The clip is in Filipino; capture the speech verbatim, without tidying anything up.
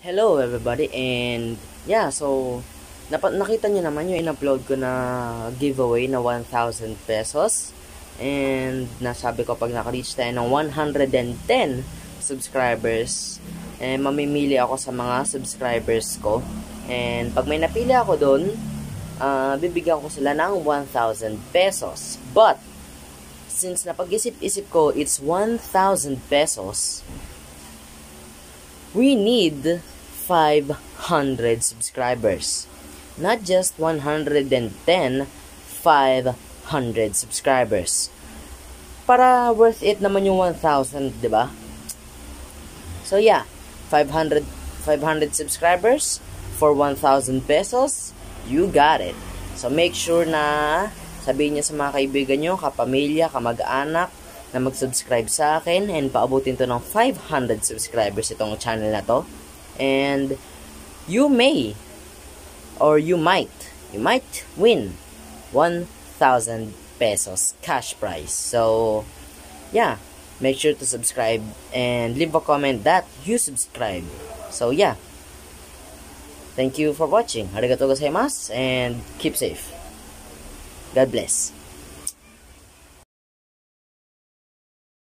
Hello everybody, and yeah, so napa nakita niyo naman yung in-upload ko na giveaway na one thousand pesos, and nasabi ko pag naka-reach tayo ng one hundred ten subscribers, eh, mamimili ako sa mga subscribers ko, and pag may napili ako doon, uh, bibigyan ko sila ng one thousand pesos. But since napag-isip-isip ko it's one thousand pesos, we need five hundred subscribers. Not just one hundred ten, five hundred subscribers. Para worth it naman yung one thousand, di ba? So yeah, five hundred subscribers for one thousand pesos. You got it. So make sure na sabihin niyo sa mga kaibigan niyo, kapamilya, kamag-anak, na mag-subscribe sa akin, and paabutin to ng five hundred subscribers itong channel na to. And you may, or you might, you might win one thousand pesos cash prize. So, yeah, make sure to subscribe and leave a comment that you subscribe. So, yeah, thank you for watching. Arigatou gozaimasu and keep safe. God bless.